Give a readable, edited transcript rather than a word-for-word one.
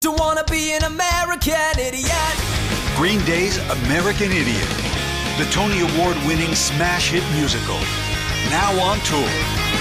Don't wanna be an American idiot. Green Day's American Idiot, the Tony Award-winning smash hit musical, now on tour.